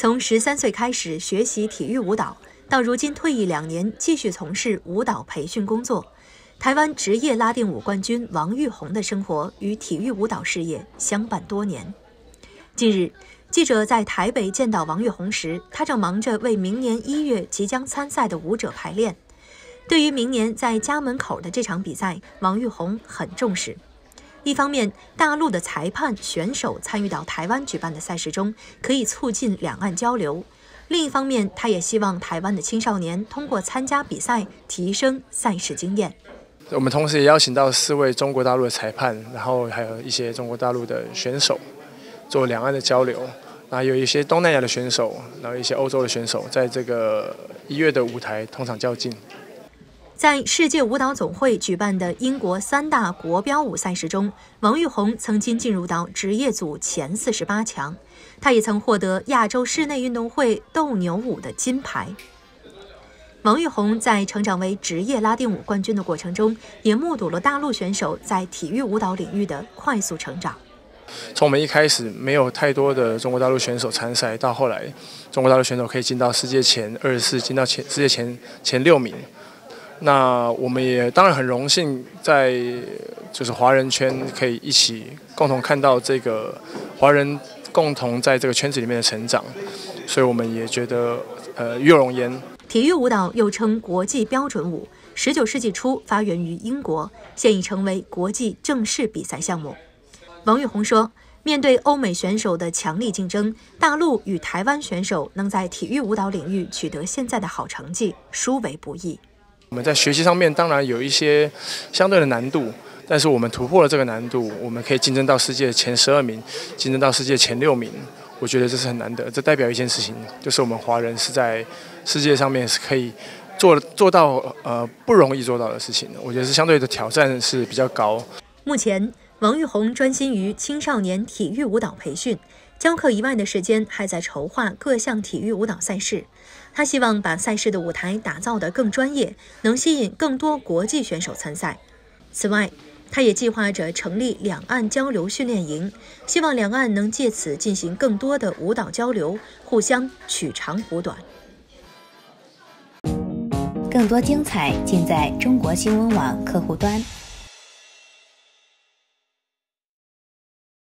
从13岁开始学习体育舞蹈，到如今退役2年，继续从事舞蹈培训工作。台湾职业拉丁舞冠军王玉红的生活与体育舞蹈事业相伴多年。近日，记者在台北见到王玉红时，他正忙着为明年1月即将参赛的舞者排练。对于明年在家门口的这场比赛，王玉红很重视。一方面，大陆的裁判、选手参与到台湾举办的赛事中，可以促进两岸交流；另一方面，他也希望台湾的青少年通过参加比赛提升赛事经验。 我们同时也邀请到4位中国大陆的裁判，然后还有一些中国大陆的选手，做两岸的交流。那有一些东南亚的选手，然后一些欧洲的选手，在这个1月的舞台同场较劲。 在世界舞蹈总会举办的英国3大国标舞赛事中，王玉红曾经进入到职业组前48强，他也曾获得亚洲室内运动会斗牛舞的金牌。王玉红在成长为职业拉丁舞冠军的过程中，也目睹了大陆选手在体育舞蹈领域的快速成长。 从我们一开始没有太多的中国大陆选手参赛，到后来中国大陆选手可以进到世界前24，进到世界前6名。那我们也当然很荣幸，在就是华人圈可以一起共同看到这个华人共同在这个圈子里面的成长，所以我们也觉得与有荣焉。 体育舞蹈又称国际标准舞，19世纪初发源于英国，现已成为国际正式比赛项目。王玉红说，面对欧美选手的强力竞争，大陆与台湾选手能在体育舞蹈领域取得现在的好成绩，殊为不易。 我们在学习上面当然有一些相对的难度，但是我们突破了这个难度，我们可以竞争到世界前12名，竞争到世界前6名。我觉得这是很难得，这代表一件事情，就是我们华人是在世界上面是可以做到不容易做到的事情。我觉得是相对的挑战是比较高。 目前，王玉红专心于青少年体育舞蹈培训，教课以外的时间还在筹划各项体育舞蹈赛事。他希望把赛事的舞台打造得更专业，能吸引更多国际选手参赛。此外，他也计划着成立两岸交流训练营，希望两岸能借此进行更多的舞蹈交流，互相取长补短。 更多精彩尽在中国新闻网客户端。